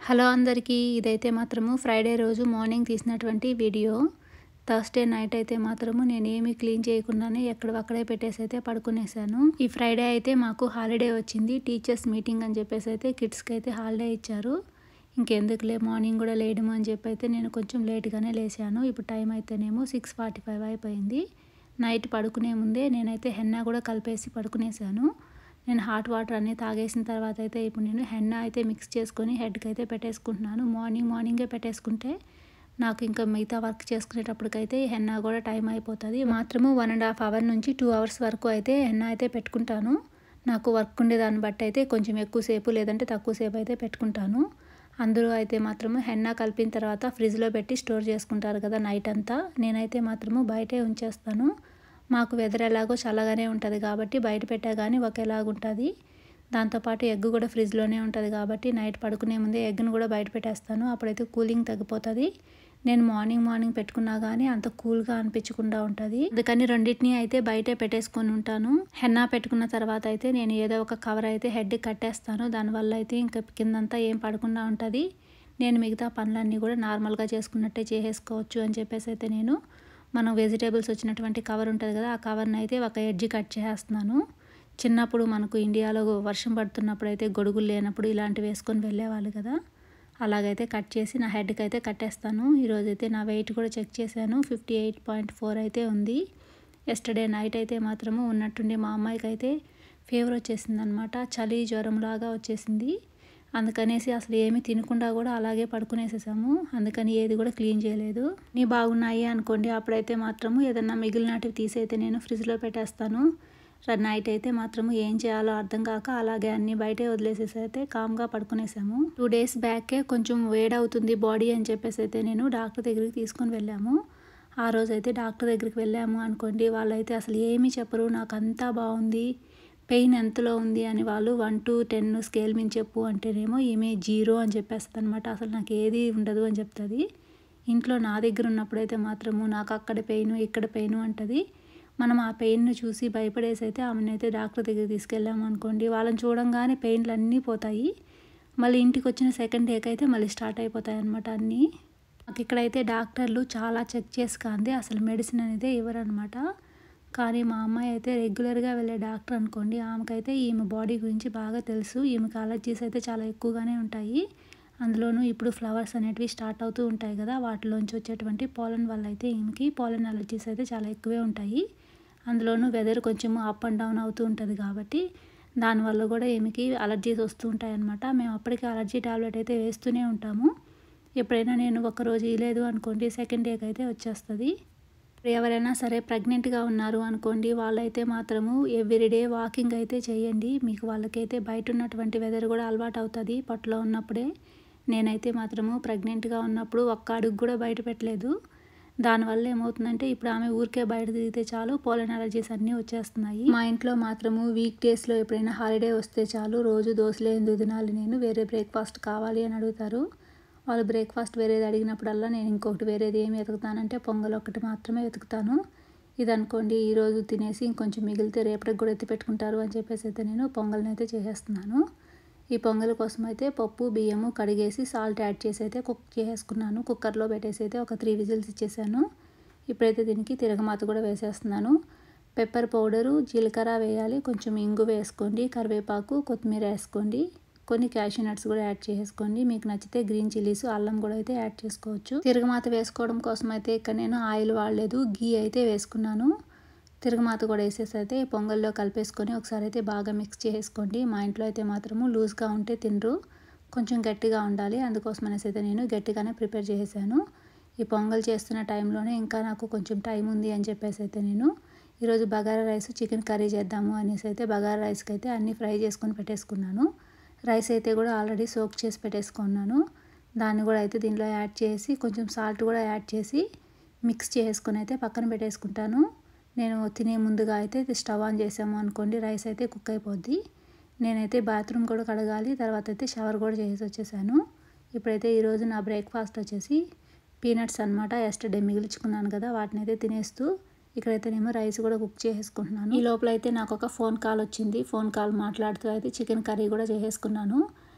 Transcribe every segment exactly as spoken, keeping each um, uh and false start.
Hello అందరికీ, ఇదైతే మాత్రము ఫ్రైడే రోజు మార్నింగ్ తీసినటువంటి వీడియో. థర్స్డే నైట్ అయితే మాత్రము నేను ఏమీ క్లీన్ చేయకుండానే ఎక్కడవక్కడే పెట్టేసి అయితే పడుకునేసాను. ఈ ఫ్రైడే అయితే మాకు హాలిడే వచ్చింది, టీచర్స్ మీటింగ్ అని చెప్పేసి అయితే కిడ్స్కి అయితే హాలిడే ఇచ్చారు. ఇంకెందుకులే మార్నింగ్ కూడా లేయడము అని చెప్పి అయితే నేను కొంచెం లేట్గానే లేచాను. ఇప్పుడు టైం అయితేనేమో సిక్స్ ఫార్టీ ఫైవ్ అయిపోయింది. నైట్ పడుకునే ముందే నేనైతే హెన్నా కూడా కలిపేసి పడుకునేసాను. నేను హాట్ వాటర్ అన్నీ తాగేసిన తర్వాత అయితే ఇప్పుడు నేను హెన్నా అయితే మిక్స్ చేసుకొని హెడ్కి అయితే పెట్టేసుకుంటున్నాను. మార్నింగ్ మార్నింగే పెట్టేసుకుంటే నాకు ఇంకా మిగతా వర్క్ చేసుకునేటప్పటికైతే హెన్నా కూడా టైం అయిపోతుంది. మాత్రము వన్ అండ్ హాఫ్ అవర్ నుంచి టూ అవర్స్ వరకు అయితే హెన్నా అయితే పెట్టుకుంటాను. నాకు వర్క్ ఉండేదాన్ని బట్టి అయితే కొంచెం ఎక్కువసేపు లేదంటే తక్కువసేపు అయితే పెట్టుకుంటాను. అందరూ అయితే మాత్రము హెన్నా కలిపిన తర్వాత ఫ్రిడ్జ్లో పెట్టి స్టోర్ చేసుకుంటారు కదా నైట్ అంతా. నేనైతే మాత్రము బయటే ఉంచేస్తాను. మాకు వెదర్ ఎలాగో చల్లగానే ఉంటుంది కాబట్టి బయట పెట్టా కానీ ఒకేలాగుంటుంది. దాంతోపాటు ఎగ్ కూడా ఫ్రిడ్జ్లోనే ఉంటుంది కాబట్టి నైట్ పడుకునే ముందే ఎగ్ను కూడా బయట పెట్టేస్తాను. అప్పుడైతే కూలింగ్ తగ్గిపోతుంది. నేను మార్నింగ్ మార్నింగ్ పెట్టుకున్నా కానీ అంత కూల్గా అనిపించకుండా ఉంటుంది. అందుకని రెండింటిని అయితే బయటే పెట్టేసుకొని ఉంటాను. హెన్నా పెట్టుకున్న తర్వాత అయితే నేను ఏదో ఒక కవర్ అయితే హెడ్కి కట్టేస్తాను. దానివల్ల అయితే ఇంకా కిందంతా ఏం పడకుండా ఉంటుంది. నేను మిగతా పనులన్నీ కూడా నార్మల్గా చేసుకున్నట్టే చేసేసుకోవచ్చు అని చెప్పేసి అయితే నేను మనం వెజిటేబుల్స్ వచ్చినటువంటి కవర్ ఉంటుంది కదా, ఆ కవర్ని అయితే ఒక ఎడ్జ్ కట్ చేస్తున్నాను. చిన్నప్పుడు మనకు ఇండియాలో వర్షం పడుతున్నప్పుడు అయితే గొడుగులు లేనప్పుడు ఇలాంటివి వేసుకొని వెళ్ళేవాళ్ళు కదా, అలాగైతే కట్ చేసి నా హెడ్కి అయితే కట్టేస్తాను. ఈరోజైతే నా వెయిట్ కూడా చెక్ చేశాను, ఫిఫ్టీ ఎయిట్ పాయింట్ ఫోర్ అయితే ఉంది. ఎస్టర్డే నైట్ అయితే మాత్రము ఉన్నట్టుండి మా అమ్మాయికి అయితే ఫీవర్ వచ్చేసింది అనమాట. చలి జ్వరం లాగా వచ్చేసింది. అందుకనేసి అసలు ఏమీ తినకుండా కూడా అలాగే పడుకునేసేసాము. అందుకని ఏది కూడా క్లీన్ చేయలేదు. నీ బాగున్నాయి అనుకోండి, అప్పుడైతే మాత్రము ఏదన్నా మిగిలినటివి తీసి అయితే నేను ఫ్రిడ్జ్లో పెట్టేస్తాను. నైట్ అయితే మాత్రము ఏం చేయాలో అర్థం కాక అలాగే అన్నీ బయటే వదిలేసేసి అయితే కామ్గా పడుకునేసాము. టూ డేస్ బ్యాకే కొంచెం వేడవుతుంది బాడీ అని చెప్పేసి అయితే నేను డాక్టర్ దగ్గరికి తీసుకొని వెళ్ళాము. ఆ రోజైతే డాక్టర్ దగ్గరికి వెళ్ళాము అనుకోండి, వాళ్ళైతే అసలు ఏమీ చెప్పరు. నాకు అంతా బాగుంది, పెయిన్ ఎంతలో ఉంది అని వాళ్ళు వన్ టు టెన్ స్కేల్ మీద చెప్పు అంటేనేమో ఈమె జీరో అని చెప్పేస్తుంది అనమాట. అసలు నాకు ఏది ఉండదు అని చెప్తుంది. ఇంట్లో నా దగ్గర ఉన్నప్పుడైతే మాత్రము నాకు అక్కడ పెయిన్ ఇక్కడ పెయిన్ అంటుంది. మనం ఆ పెయిన్ను చూసి భయపడేసి అయితే ఆమెనైతే డాక్టర్ దగ్గర తీసుకెళ్ళాము అనుకోండి, వాళ్ళని చూడంగానే పెయిన్లు అన్నీ పోతాయి. మళ్ళీ ఇంటికి వచ్చిన సెకండ్ డేకి అయితే మళ్ళీ స్టార్ట్ అయిపోతాయి అనమాట అన్నీ. నాకు ఇక్కడైతే డాక్టర్లు చాలా చెక్ చేసి కాంది అసలు మెడిసిన్ అనేది ఇవ్వరు అనమాట. కానీ మా అమ్మాయి అయితే రెగ్యులర్గా వెళ్ళే డాక్టర్ అనుకోండి, ఆమెకైతే ఈమె బాడీ గురించి బాగా తెలుసు. ఈమెకి అలర్జీస్ అయితే చాలా ఎక్కువగానే ఉంటాయి. అందులోనూ ఇప్పుడు ఫ్లవర్స్ అనేటివి స్టార్ట్ అవుతూ ఉంటాయి కదా, వాటిలోంచి వచ్చేటువంటి పోలన్ వల్ల అయితే ఈమెకి పోలన్ అలర్జీస్ అయితే చాలా ఎక్కువే ఉంటాయి. అందులోనూ వెదర్ కొంచెం అప్ అండ్ డౌన్ అవుతూ ఉంటుంది కాబట్టి దానివల్ల కూడా ఈమెకి అలర్జీస్ వస్తూ ఉంటాయి అన్నమాట. మేము అప్పటికి అలర్జీ టాబ్లెట్ అయితే వేస్తూనే ఉంటాము. ఎప్పుడైనా నేను ఒకరోజు ఇవ్వలేదు అనుకోండి, సెకండ్ డేకి అయితే వచ్చేస్తుంది. ఎవరైనా సరే ప్రెగ్నెంట్గా ఉన్నారు అనుకోండి, వాళ్ళైతే మాత్రము ఎవ్రీడే వాకింగ్ అయితే చేయండి. మీకు వాళ్ళకైతే బయట ఉన్నటువంటి వెదర్ కూడా అలవాటు అవుతుంది పొట్టలో ఉన్నప్పుడే. నేనైతే మాత్రము ప్రెగ్నెంట్గా ఉన్నప్పుడు ఒక్క అడుగు కూడా బయట పెట్టలేదు. దానివల్ల ఏమవుతుందంటే ఇప్పుడు ఆమె ఊరికే బయట తిరిగితే చాలు పోలన్ అలర్జీస్ అన్నీ వచ్చేస్తున్నాయి. మా ఇంట్లో మాత్రము వీక్ డేస్లో ఎప్పుడైనా హాలిడే వస్తే చాలు రోజు దోశలే ఎందుకు తినాలి, నేను వేరే బ్రేక్ఫాస్ట్ కావాలి అని అడుగుతారు. వాళ్ళు బ్రేక్ఫాస్ట్ వేరేది అడిగినప్పుడల్లా నేను ఇంకొకటి వేరేది ఏమి వెతుకుతానంటే పొంగల్ ఒకటి మాత్రమే వెతుకుతాను. ఇది అనుకోండి ఈరోజు తినేసి ఇంకొంచెం మిగిలితే రేపటికి కూడా ఎత్తి పెట్టుకుంటారు అని చెప్పేసి అయితే నేను పొంగల్ని అయితే చేసేస్తున్నాను. ఈ పొంగల్ కోసం అయితే పప్పు బియ్యము కడిగేసి సాల్ట్ యాడ్ చేసి అయితే కుక్ చేసుకున్నాను. కుక్కర్లో పెట్టేసి అయితే ఒక త్రీ విజిల్స్ ఇచ్చేసాను. ఇప్పుడైతే దీనికి తిరగమాత కూడా వేసేస్తున్నాను. పెప్పర్ పౌడరు, జీలకర్ర వేయాలి, కొంచెం ఇంగు వేసుకోండి, కరివేపాకు, కొత్తిమీర వేసుకోండి, కొన్ని క్యాషూ నట్స్ కూడా యాడ్ చేసుకోండి. మీకు నచ్చితే గ్రీన్ చిల్లీస్, అల్లం కూడా అయితే యాడ్ చేసుకోవచ్చు. తిరగమాత వేసుకోవడం కోసం అయితే ఇక్కడ నేను ఆయిల్ వాడలేదు, గీ అయితే వేసుకున్నాను. తిరగమాత కూడా వేసేసి అయితే పొంగల్లో కలిపేసుకొని ఒకసారి అయితే బాగా మిక్స్ చేసుకోండి. మా ఇంట్లో అయితే మాత్రము లూజ్గా ఉంటే తినరు, కొంచెం గట్టిగా ఉండాలి. అందుకోసం అనేసి అయితే నేను గట్టిగానే ప్రిపేర్ చేసేసాను. ఈ పొంగల్ చేస్తున్న టైంలోనే ఇంకా నాకు కొంచెం టైం ఉంది అని చెప్పేసి అయితే నేను ఈరోజు బగారా రైస్ చికెన్ కర్రీ చేద్దాము అనేసి అయితే బగారా రైస్కి అయితే అన్నీ ఫ్రై చేసుకొని పెట్టేసుకున్నాను. రైస్ అయితే కూడా ఆల్రెడీ సోక్ చేసి పెట్టేసుకున్నాను. దాన్ని కూడా అయితే దీనిలో యాడ్ చేసి కొంచెం సాల్ట్ కూడా యాడ్ చేసి మిక్స్ చేసుకొని అయితే పక్కన పెట్టేసుకుంటాను. నేను తినే ముందుగా అయితే స్టవ్ ఆన్ చేసాము అనుకోండి, రైస్ అయితే కుక్ అయిపోద్ది. నేనైతే బాత్రూమ్ కూడా కడగాలి, తర్వాత అయితే షవర్ కూడా చేసి వచ్చేసాను. ఇప్పుడైతే ఈరోజు నా బ్రేక్ఫాస్ట్ వచ్చేసి పీనట్స్ అనమాట. ఎస్టర్డే మిగిల్చుకున్నాను కదా, వాటిని అయితే తినేస్తూ ఇక్కడైతే నేను రైస్ కూడా కుక్ చేసుకుంటున్నాను. ఈ లోపల అయితే నాకు ఒక ఫోన్ కాల్ వచ్చింది. ఫోన్ కాల్ మాట్లాడుతూ అయితే చికెన్ కర్రీ కూడా చేసేసుకున్నాను.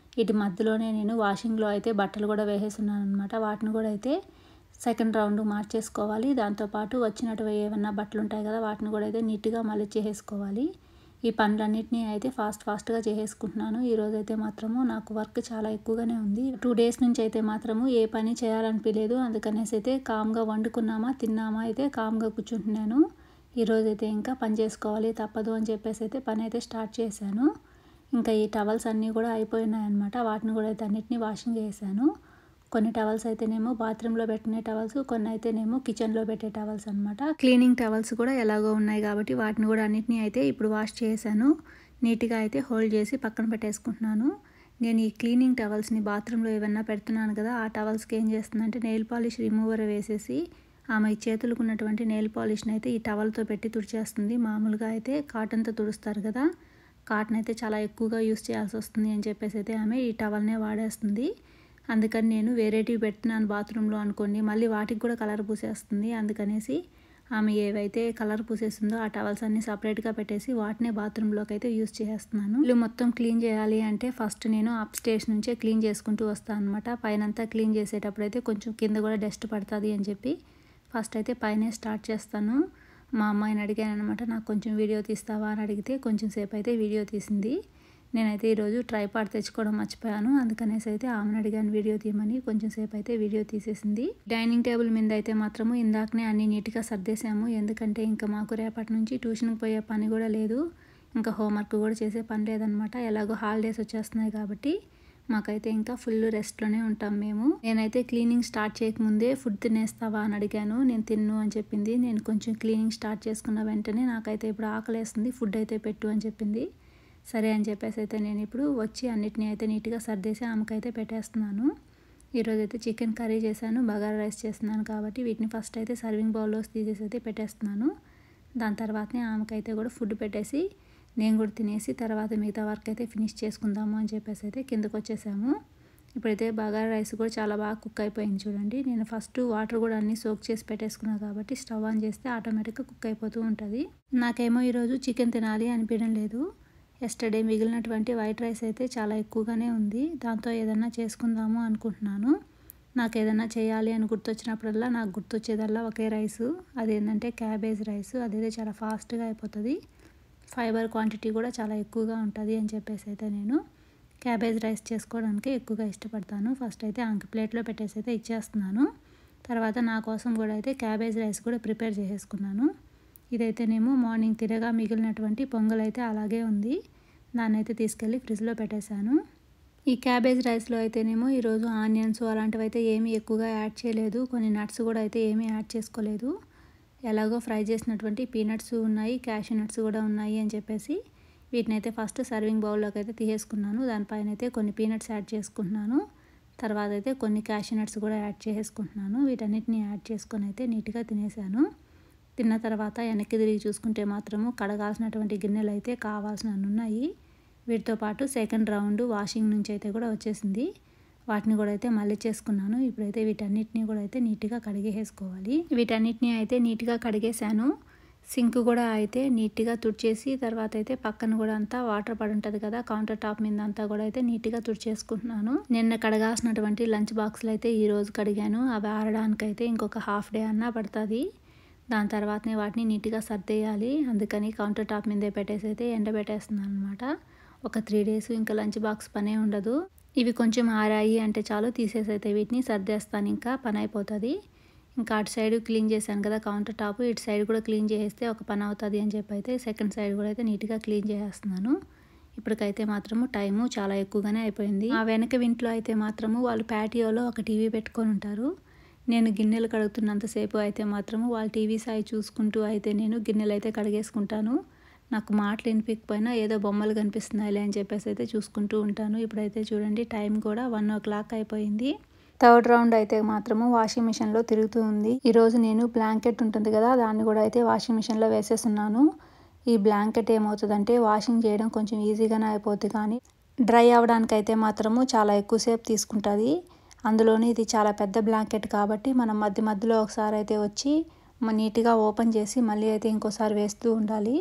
ఇటు మధ్యలోనే నేను వాషింగ్లో అయితే బట్టలు కూడా వేసేస్తున్నాను అనమాట. వాటిని కూడా అయితే సెకండ్ రౌండ్ మార్చేసుకోవాలి. దాంతోపాటు వచ్చినట్టు ఏమన్నా బట్టలు ఉంటాయి కదా, వాటిని కూడా అయితే నీట్గా మళ్ళీ చేసేసుకోవాలి. ఈ పనులన్నింటినీ అయితే ఫాస్ట్ ఫాస్ట్గా చేసేసుకుంటున్నాను. ఈరోజు అయితే మాత్రము నాకు వర్క్ చాలా ఎక్కువగానే ఉంది. టూ డేస్ నుంచి అయితే మాత్రము ఏ పని చేయాలనిపించలేదు. అందుకనేసి అయితే కామ్గా వండుకున్నామా తిన్నామా అయితే కామ్గా కూర్చుంటున్నాను. ఈరోజు అయితే ఇంకా పని చేసుకోవాలి తప్పదు అని చెప్పేసి అయితే పని అయితే స్టార్ట్ చేశాను. ఇంకా ఈ టవల్స్ అన్నీ కూడా అయిపోయినాయన్నమాట. వాటిని కూడా అయితే అన్నిటినీ వాషింగ్ చేశాను. కొన్ని టవల్స్ అయితేనేమో బాత్రూంలో పెట్టిన టవల్స్, కొన్ని అయితేనేమో కిచెన్లో పెట్టే టవల్స్ అనమాట. క్లీనింగ్ టవల్స్ కూడా ఎలాగో ఉన్నాయి కాబట్టి వాటిని కూడా అన్నిటినీ అయితే ఇప్పుడు వాష్ చేశాను. నీట్గా అయితే హోల్డ్ చేసి పక్కన పెట్టేసుకుంటున్నాను. నేను ఈ క్లీనింగ్ టవల్స్ని బాత్రూంలో ఏమన్నా పెడుతున్నాను కదా, ఆ టవల్స్కి ఏం చేస్తుందంటే నెయిల్ పాలిష్ రిమూవర్ వేసేసి ఆమె చేతులకు ఉన్నటువంటి నెయిల్ పాలిష్ని అయితే ఈ టవల్తో పెట్టి తుడిచేస్తుంది. మామూలుగా అయితే కాటన్తో తుడుస్తారు కదా, కాటన్ అయితే చాలా ఎక్కువగా యూస్ చేయాల్సి వస్తుంది అని చెప్పేసి అయితే ఆమె ఈ టవల్నే వాడేస్తుంది. అందుకని నేను వేరేటివి పెట్టినాను బాత్రూంలో అనుకోండి, మళ్ళీ వాటికి కూడా కలర్ పూసేస్తుంది. అందుకనేసి ఆమె ఏవైతే కలర్ పూసేస్తుందో ఆ టవల్స్ అన్నీ సపరేట్గా పెట్టేసి వాటినే బాత్రూంలోకి అయితే యూస్ చేస్తున్నాను. ఇల్లు మొత్తం క్లీన్ చేయాలి అంటే ఫస్ట్ నేను అప్ స్టేర్స్ నుంచే క్లీన్ చేసుకుంటూ వస్తాను అనమాట. పైనంతా క్లీన్ చేసేటప్పుడు అయితే కొంచెం కింద కూడా డస్ట్ పడుతుంది అని చెప్పి ఫస్ట్ అయితే పైనే స్టార్ట్ చేస్తాను. మా అమ్మాయిని అడిగాను అనమాట, నాకు కొంచెం వీడియో తీస్తావా అని అడిగితే కొంచెం సేపు అయితే వీడియో తీసింది. నేనైతే ఈరోజు ట్రైపాడ్ తెచ్చుకోవడం మర్చిపోయాను. అందుకనేసి అయితే ఆమెను అడిగాను వీడియో తీయమని. కొంచెం సేపు అయితే వీడియో తీసేసింది. డైనింగ్ టేబుల్ మీద అయితే మాత్రము ఇందాకనే అన్ని నీట్గా సర్దేశాము. ఎందుకంటే ఇంకా మాకు రేపటి నుంచి ట్యూషన్కి పోయే పని కూడా లేదు, ఇంకా హోంవర్క్ కూడా చేసే పని లేదనమాట. ఎలాగో హాలిడేస్ వచ్చేస్తున్నాయి కాబట్టి మాకైతే ఇంకా ఫుల్ రెస్ట్లోనే ఉంటాం మేము. నేనైతే క్లీనింగ్ స్టార్ట్ చేయకముందే ఫుడ్ తినేస్తావా అని అడిగాను. నేను తిన్ను అని చెప్పింది. నేను కొంచెం క్లీనింగ్ స్టార్ట్ చేసుకున్న వెంటనే నాకైతే ఇప్పుడు ఆకలేస్తుంది, ఫుడ్ అయితే పెట్టు అని చెప్పింది. సరే అని చెప్పేసి అయితే నేను ఇప్పుడు వచ్చి అన్నిటినీ అయితే నీట్గా సర్దేసి ఆమెకైతే పెట్టేస్తున్నాను. ఈరోజు అయితే చికెన్ కర్రీ చేశాను, బగారా రైస్ చేస్తున్నాను కాబట్టి వీటిని ఫస్ట్ అయితే సర్వింగ్ బౌల్లో తీసేసి అయితే పెట్టేస్తున్నాను. దాని తర్వాతనే ఆమెకైతే కూడా ఫుడ్ పెట్టేసి నేను కూడా తినేసి తర్వాత మిగతా వర్క్ అయితే ఫినిష్ చేసుకుందాము అని చెప్పేసి అయితే కిందకు వచ్చేసాము. ఇప్పుడైతే బగారా రైస్ కూడా చాలా బాగా కుక్ అయిపోయింది చూడండి. నేను ఫస్ట్ వాటర్ కూడా అన్నీ సోక్ చేసి పెట్టేసుకున్నాను కాబట్టి స్టవ్ ఆన్ చేస్తే ఆటోమేటిక్గా కుక్ అయిపోతూ ఉంటుంది. నాకేమో ఈరోజు చికెన్ తినాలి అనిపించడం లేదు. ఎస్టర్డే మిగిలినటువంటి వైట్ రైస్ అయితే చాలా ఎక్కువగానే ఉంది. దాంతో ఏదన్నా చేసుకుందాము అనుకుంటున్నాను. నాకు ఏదన్నా చేయాలి అని గుర్తొచ్చినప్పుడల్లా నాకు గుర్తొచ్చేదల్లా ఒకే రైసు, అదేంటంటే క్యాబేజ్ రైస్. అదైతే చాలా ఫాస్ట్గా అయిపోతుంది, ఫైబర్ క్వాంటిటీ కూడా చాలా ఎక్కువగా ఉంటుంది అని చెప్పేసి అయితే నేను క్యాబేజ్ రైస్ చేసుకోవడానికి ఎక్కువగా ఇష్టపడతాను. ఫస్ట్ అయితే ఆమెకి ప్లేట్లో పెట్టేసి అయితే ఇచ్చేస్తున్నాను. తర్వాత నా కోసం కూడా అయితే క్యాబేజ్ రైస్ కూడా ప్రిపేర్ చేసేసుకున్నాను. ఇదైతేనేమో మార్నింగ్ తిరగా మిగిలినటువంటి పొంగల్ అయితే అలాగే ఉంది, దాన్ని అయితే తీసుకెళ్ళి ఫ్రిడ్జ్లో పెట్టేశాను. ఈ క్యాబేజ్ రైస్లో అయితేనేమో ఈరోజు ఆనియన్స్ అలాంటివి అయితే ఏమీ ఎక్కువగా యాడ్ చేయలేదు, కొన్ని నట్స్ కూడా అయితే ఏమీ యాడ్ చేసుకోలేదు. ఎలాగో ఫ్రై చేసినటువంటి పీనట్స్ ఉన్నాయి, క్యాషూ నట్స్ కూడా ఉన్నాయి అని చెప్పేసి వీటిని అయితే ఫస్ట్ సర్వింగ్ బౌల్లోకి అయితే తీసేసుకున్నాను. దానిపైన అయితే కొన్ని పీనట్స్ యాడ్ చేసుకుంటున్నాను. తర్వాత అయితే కొన్ని క్యాషూ నట్స్ కూడా యాడ్ చేసుకుంటున్నాను. వీటన్నిటిని యాడ్ చేసుకొని అయితే నీట్గా తినేసాను. తిన్న తర్వాత వెనక్కి తిరిగి చూసుకుంటే మాత్రము కడగాల్సినటువంటి గిన్నెలు అయితే కావాల్సిన ఉన్నాయి. వీటితో పాటు సెకండ్ రౌండ్ వాషింగ్ నుంచి అయితే కూడా వచ్చేసింది. వాటిని కూడా అయితే మళ్ళీ చేసుకున్నాను. ఇప్పుడైతే వీటన్నిటిని కూడా అయితే నీట్గా కడిగేసుకోవాలి. వీటన్నిటిని అయితే నీట్గా కడిగేసాను. సింక్ కూడా అయితే నీట్గా తుడిచేసి తర్వాత అయితే పక్కన కూడా అంతా వాటర్ పడి ఉంటుంది కదా, కౌంటర్ టాప్ మీద అంతా కూడా అయితే నీట్గా తుడిచేసుకుంటున్నాను. నిన్న కడగాల్సినటువంటి లంచ్ బాక్సులు అయితే ఈరోజు కడిగాను. అవి ఆరడానికైతే ఇంకొక హాఫ్ డే అన్నా పడుతుంది. దాని తర్వాతనే వాటిని నీట్గా సర్దేయాలి. అందుకని కౌంటర్ టాప్ మీదే పెట్టేసి అయితే ఎండబెట్టేస్తున్నాను అనమాట. ఒక త్రీ డేస్ ఇంకా లంచ్ బాక్స్ పనే ఉండదు. ఇవి కొంచెం ఆరాయి అంటే చాలు తీసేసి అయితే వీటిని సర్దేస్తాను, ఇంకా పని అయిపోతుంది. ఇంకా అటు సైడ్ క్లీన్ చేశాను కదా కౌంటర్ టాప్, ఇటు సైడ్ కూడా క్లీన్ చేస్తే ఒక పని అవుతుంది అని చెప్పి అయితే సెకండ్ సైడ్ కూడా అయితే నీట్గా క్లీన్ చేసేస్తున్నాను. ఇప్పటికైతే మాత్రము టైము చాలా ఎక్కువగానే అయిపోయింది. ఆ వెనక ఇంట్లో అయితే మాత్రము వాళ్ళు ప్యాటియోలో ఒక టీవీ పెట్టుకొని ఉంటారు. నేను గిన్నెలు కడుగుతున్నంతసేపు అయితే మాత్రము వాళ్ళు టీవీ సాయి చూసుకుంటూ అయితే నేను గిన్నెలు అయితే కడిగేసుకుంటాను. నాకు మాటలు వినిపించకపోయినా ఏదో బొమ్మలు కనిపిస్తున్నాయిలే అని చెప్పేసి అయితే చూసుకుంటూ ఉంటాను. ఇప్పుడైతే చూడండి టైం కూడా వన్ ఓ క్లాక్ అయిపోయింది. థర్డ్ రౌండ్ అయితే మాత్రము వాషింగ్ మిషన్లో తిరుగుతూ ఉంది. ఈరోజు నేను బ్లాంకెట్ ఉంటుంది కదా, దాన్ని కూడా అయితే వాషింగ్ మిషన్లో వేసేస్తున్నాను. ఈ బ్లాంకెట్ ఏమవుతుందంటే వాషింగ్ చేయడం కొంచెం ఈజీగానే అయిపోద్ది, కానీ డ్రై అవ్వడానికి అయితే మాత్రము చాలా ఎక్కువసేపు తీసుకుంటుంది. అందులోని ఇది చాలా పెద్ద బ్లాంకెట్ కాబట్టి మనం మధ్య మధ్యలో ఒకసారి అయితే వచ్చి నీట్గా ఓపెన్ చేసి మళ్ళీ అయితే ఇంకోసారి వేస్తూ ఉండాలి.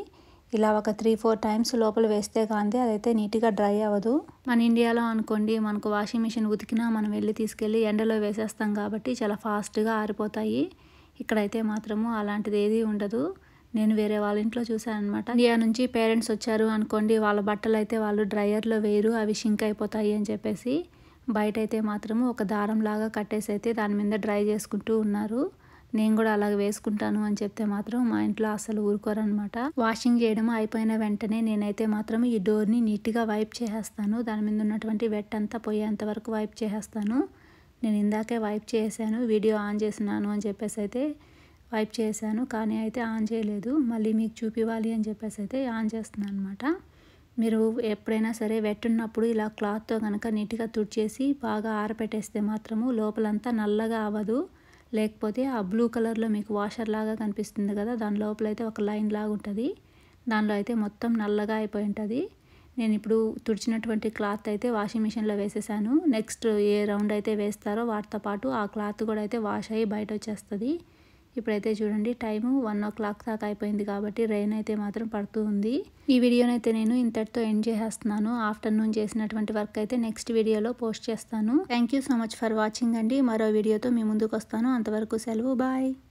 ఇలా ఒక త్రీ ఫోర్ టైమ్స్ లోపల వేస్తే కానీ అదైతే నీట్గా డ్రై అవ్వదు. మన ఇండియాలో అనుకోండి మనకు వాషింగ్ మిషన్ ఉతికినా మనం వెళ్ళి తీసుకెళ్ళి ఎండలో వేసేస్తాం కాబట్టి చాలా ఫాస్ట్గా ఆరిపోతాయి. ఇక్కడైతే మాత్రము అలాంటిది ఏది ఉండదు. నేను వేరే వాళ్ళ ఇంట్లో చూసాను అనమాట. ఇండియా నుంచి పేరెంట్స్ వచ్చారు అనుకోండి, వాళ్ళ బట్టలు అయితే వాళ్ళు డ్రైయర్లో వేయరు, అవి షింక్ అయిపోతాయి అని చెప్పేసి బయట అయితే మాత్రము ఒక దారం లాగా కట్టేసి అయితే దాని మీద డ్రై చేసుకుంటూ ఉన్నారు. నేను కూడా అలాగ వేసుకుంటాను అని చెప్తే మాత్రం మా ఇంట్లో అసలు ఊరుకోరనమాట. వాషింగ్ చేయడం అయిపోయిన వెంటనే నేనైతే మాత్రం ఈ డోర్ని నీట్గా వైప్ చేసేస్తాను. దాని మీద ఉన్నటువంటి వెట్ అంతా పోయేంత వరకు వైప్ చేసేస్తాను. నేను ఇందాకే వైప్ చేశాను, వీడియో ఆన్ చేసినాను అని చెప్పేసి అయితే వైప్ చేశాను, కానీ అయితే ఆన్ చేయలేదు. మళ్ళీ మీకు చూపివ్వాలి అని చెప్పేసి అయితే ఆన్ చేస్తున్నాను అనమాట. మీరు ఎప్పుడైనా సరే వెట్ ఉన్నప్పుడు ఇలా క్లాత్తో కనుక నీట్గా తుడిచేసి బాగా ఆరపెట్టేస్తే మాత్రము లోపలంతా నల్లగా అవ్వదు. లేకపోతే ఆ బ్లూ కలర్లో మీకు వాషర్ లాగా కనిపిస్తుంది కదా, దాని లోపల అయితే ఒక లైన్ లాగా ఉంటుంది, దానిలో అయితే మొత్తం నల్లగా అయిపోయి ఉంటుంది. నేను ఇప్పుడు తుడిచినటువంటి క్లాత్ అయితే వాషింగ్ మిషన్లో వేసేసాను. నెక్స్ట్ ఏ రౌండ్ అయితే వేస్తారో వాటితో పాటు ఆ క్లాత్ కూడా అయితే వాష్ అయ్యి బయట వచ్చేస్తుంది. ఇప్పుడైతే చూడండి టైము వన్ ఓ క్లాక్ దాకా అయిపోయింది కాబట్టి రెయిన్ అయితే మాత్రం పడుతూ ఉంది. ఈ వీడియోనైతే నేను ఇంతటితో ఎండ్ చేసేస్తున్నాను. ఆఫ్టర్నూన్ చేసినటువంటి వర్క్ అయితే నెక్స్ట్ వీడియోలో పోస్ట్ చేస్తాను. Thank you so much for watching అండి. మరో వీడియోతో మీ ముందుకు వస్తాను. అంతవరకు సెలవు, బాయ్.